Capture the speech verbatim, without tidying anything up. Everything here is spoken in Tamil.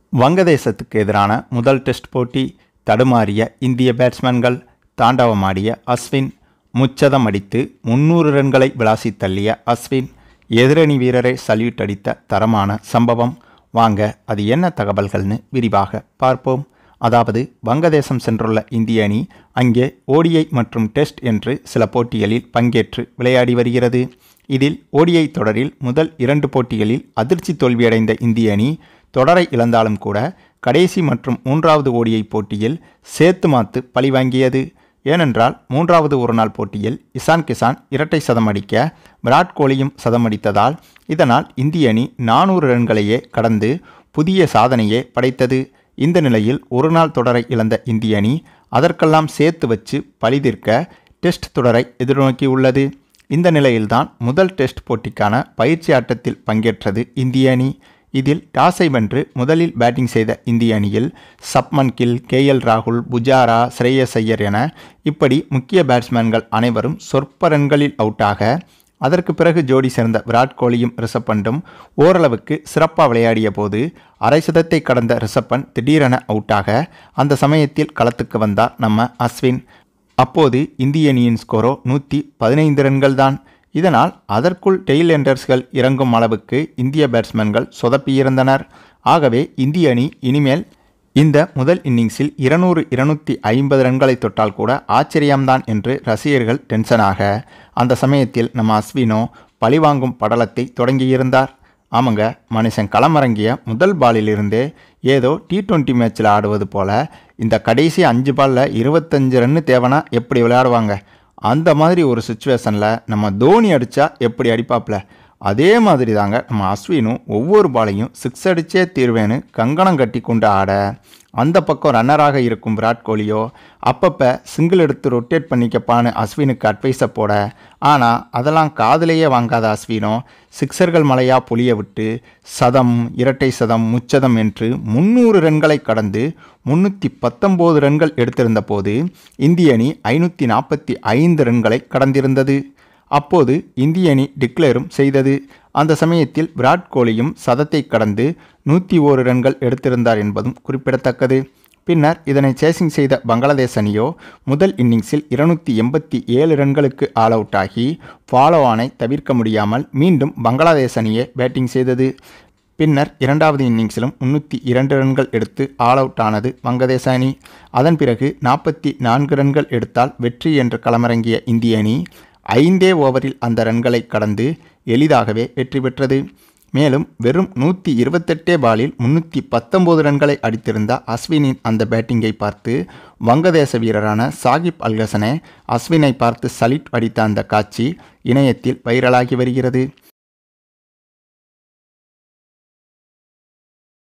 வங்கதேசத்துக்கு எதிரான முதல் டெஸ்ட் போட்டி தடுமாறிய இந்திய பேட்ஸ்மேன்கள். தாண்டவமாடிய அஸ்வின். முச்சதம் அடித்து முன்னூறு ரன்களை விளாசி தள்ளிய அஸ்வின். எதிரணி வீரரை சல்யூட் அடித்த தரமான சம்பவம். வாங்க அது என்ன தகவல்கள்னு விரிவாக பார்ப்போம். அதாவது வங்கதேசம் சென்றுள்ள இந்திய அணி அங்கே ஓடிஐ மற்றும் டெஸ்ட் என்று சில போட்டிகளில் பங்கேற்று விளையாடி வருகிறது. இதில் ஓடிஐ தொடரில் முதல் இரண்டு போட்டிகளில் அதிர்ச்சி தோல்வியடைந்த இந்திய அணி தொடரை இழந்தாலும் கூட கடைசி மற்றும் மூன்றாவது ஓடிஐ போட்டியில் சேத்து மாத்து பழிவாங்கியது. ஏனென்றால் மூன்றாவது ஒருநாள் போட்டியில் இசான் கிசான் இரட்டை சதம் அடிக்க விராட் கோலியும் சதம் அடித்ததால் இதனால் இந்திய அணி நானூறு ரன்களையே கடந்து புதிய சாதனையே படைத்தது. இந்த நிலையில் ஒரு நாள் தொடரை இழந்த இந்திய அணி அதற்கெல்லாம் சேர்த்து வச்சு பழிதீர்க்க டெஸ்ட் தொடரை எதிர்நோக்கியுள்ளது. இந்த நிலையில்தான் முதல் டெஸ்ட் போட்டிக்கான பயிற்சி ஆட்டத்தில் பங்கேற்றது இந்திய அணி. இதில் டாஸை வென்று முதலில் பேட்டிங் செய்த இந்திய அணியில் சப்மன் கில், கே எல் ராகுல், புஜாரா, ஸ்ரேயஸ் ஐயர் என இப்படி முக்கிய பேட்ஸ்மேன்கள் அனைவரும் சொற்ப ரன்களில் அவுட்டாக அதற்கு பிறகு ஜோடி சேர்ந்த விராட் கோலியும் ரிஷப் பண்டும் ஓரளவுக்கு சிறப்பாக விளையாடிய போது அரை சதத்தை கடந்த ரிஷப் பண்ட் திடீரென அவுட்டாக அந்த சமயத்தில் களத்துக்கு வந்தார் நம்ம அஸ்வின். அப்போது இந்திய அணியின் ஸ்கோரோ நூற்றி பதினைந்து ரன்கள் தான். இதனால் அதற்குள் டெயில் எண்டர்ஸ்கள் இறங்கும் அளவுக்கு இந்திய பேட்ஸ்மேன்கள் சொதப்பியிருந்தனர். ஆகவே இந்திய அணி இனிமேல் இந்த முதல் இன்னிங்ஸில் இருநூறு இருநூற்றி ஐம்பது ரன்களை தொட்டால் கூட ஆச்சரியம்தான் என்று ரசிகர்கள் டென்ஷனாக அந்த சமயத்தில் நம்ம அஸ்வினோ பழிவாங்கும் படலத்தை தொடங்கியிருந்தார். ஆமாங்க, மனுஷன் களமிறங்கிய முதல் பாலிலிருந்தே ஏதோ டி ட்வெண்ட்டி மேட்ச்சில் ஆடுவது போல் இந்த கடைசி அஞ்சு பாலில் இருபத்தஞ்சு ரன்னு தேவைன்னா எப்படி விளையாடுவாங்க, அந்த மாதிரி ஒரு சுச்சுவேஷனில் நம்ம தோனி அடித்தா எப்படி அடிப்பாப்ல அதே மாதிரி தாங்க நம்ம அஸ்வினும் ஒவ்வொரு பாலையும் சிக்ஸ் அடித்தே தீர்வேன்னு கங்கணம் கட்டி கொண்டு ஆட அந்த பக்கம் ரன்னராக இருக்கும் விராட் கோலியோ அப்பப்போ சிங்கிள் எடுத்து ரொட்டேட் பண்ணிக்கப்பான்னு அஸ்வினுக்கு அட்வைஸை போட, ஆனால் அதெல்லாம் காதலையே வாங்காத அஸ்வினோ சிக்ஸர்கள் மலையாக பொழிய விட்டு சதம், இரட்டை சதம், முச்சதம் என்று முந்நூறு ரன்களை கடந்து முன்னூற்றி பத்தொம்போது ரன்கள் எடுத்திருந்த போது இந்திய அணி ஐநூற்றி நாற்பத்தி ஐந்து ரன்களை கடந்திருந்தது. அப்போது இந்திய அணி டிக்ளேரும் செய்தது. அந்த சமயத்தில் விராட் கோலியும் சதத்தை கடந்து நூற்றி ஓரு ரன்கள் எடுத்திருந்தார் என்பதும் குறிப்பிடத்தக்கது. பின்னர் இதனை சேசிங் செய்த பங்களாதேஷ் அணியோ முதல் இன்னிங்ஸில் இருநூற்றி எண்பத்தி ஏழு ரன்களுக்கு ஆல் அவுட் ஆகி ஃபாலோ ஆனை தவிர்க்க முடியாமல் மீண்டும் பங்களாதேஷ் அணியே பேட்டிங் செய்தது. பின்னர் இரண்டாவது இன்னிங்ஸிலும் முன்னூற்றி இரண்டு ரன்கள் எடுத்து ஆல் அவுட் ஆனது வங்கதேச அணி. அதன் பிறகு நாற்பத்தி நான்கு ரன்கள் எடுத்தால் வெற்றி என்று களமிறங்கிய இந்திய அணி ஐந்தே ஓவரில் அந்த ரன்களை கடந்து எளிதாகவே வெற்றி பெற்றது. மேலும் வெறும் நூற்றி இருபத்தெட்டே பாலில் முன்னூற்றி பத்தொம்போது ரன்களை அடித்திருந்த அஸ்வினின் அந்த பேட்டிங்கை பார்த்து வங்கதேச வீரரான சாகிப் அல் ஹசனே அஸ்வினை பார்த்து சல்யூட் அடித்த அந்த காட்சி இணையத்தில் வைரலாகி வருகிறது.